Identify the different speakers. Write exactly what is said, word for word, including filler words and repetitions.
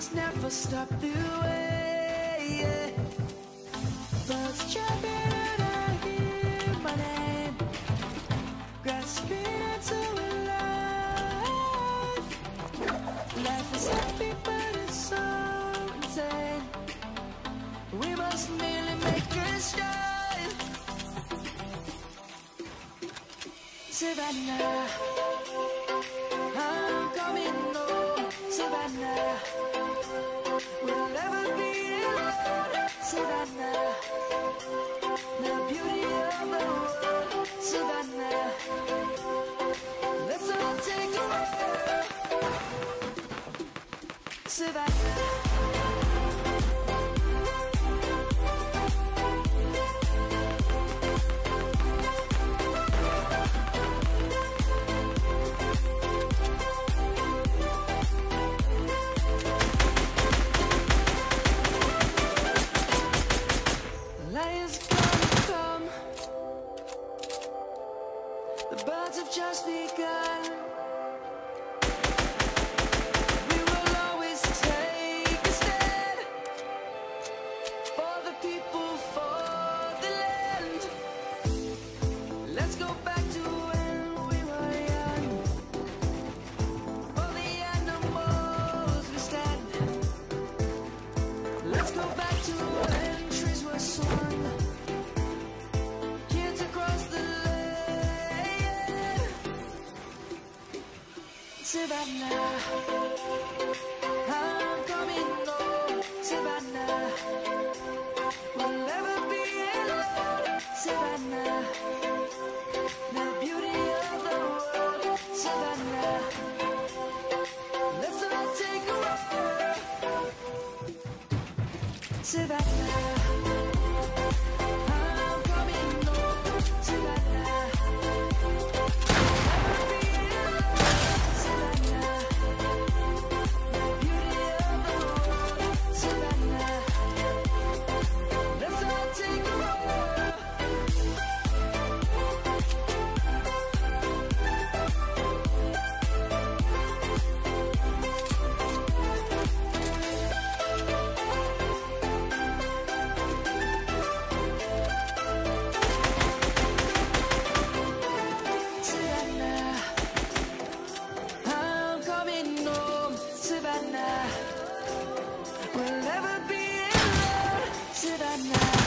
Speaker 1: Dreams never stop the way, yeah. Birds chirping and I hear my name, grasping into life. Life is happy but it's so insane. We must merely make a start. Savannah, I'm coming home. Savannah, we'll never be alone. Savannah, the beauty of the world. Savannah, let's all take a walk. Savannah. The birds have just begun. We will always take a stand for the people, for the land. Let's go back to when we were young. For the animals we stand. Let's go back to when trees were swung. Kids across the Savannah, I'm coming home. Savannah, we'll never be alone. Savannah, the beauty of the world. Savannah, let's all take a walk. Savannah, I'm coming home. Savannah. Savannah, we'll never be alone. Savannah.